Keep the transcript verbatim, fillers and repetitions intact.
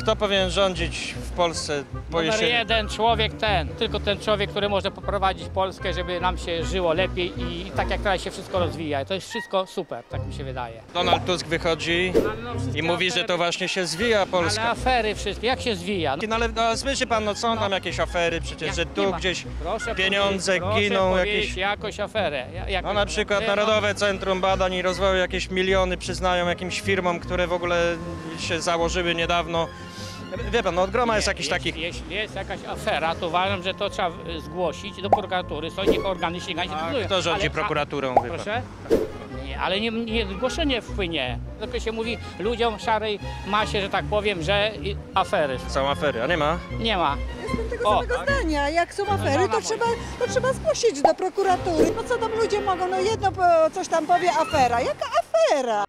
Kto powinien rządzić w Polsce po Numer jesieni? jeden człowiek ten, tylko ten człowiek, który może poprowadzić Polskę, żeby nam się żyło lepiej i tak jak teraz się wszystko rozwija. To jest wszystko super, tak mi się wydaje. Donald Tusk wychodzi i mówi, że to właśnie się zwija Ale Polska. afery wszystkie, jak się zwija? No ale no, słyszy pan, no są tam jakieś afery przecież, że Nie tu ma. gdzieś Proszę pieniądze powiedzieć, giną, proszę jakieś... powiedzieć jakąś aferę. Ja- jakąś No na aferę. przykład No, Narodowe Centrum Badań i Rozwoju jakieś miliony przyznają jakimś firmom, które w ogóle się założyły niedawno. Wie pan, no od groma jest nie, jakiś jeśli, taki... Jeśli jest jakaś afera, to uważam, że to trzeba y, zgłosić do prokuratury, są niech organy ścigania się A decydują. kto rządzi Ale- prokuraturą, wie pan? Proszę? Nie, ale nie, nie zgłoszenie wpłynie. Tylko się mówi ludziom szarej masie, że tak powiem, że i- afery. Są afery, a nie ma? Nie ma. Jestem tego O. samego zdania. Jak są afery, żona to moja. trzeba, to trzeba zgłosić do prokuratury. No co tam ludzie mogą, no jedno po- coś tam powie afera. Jaka afera?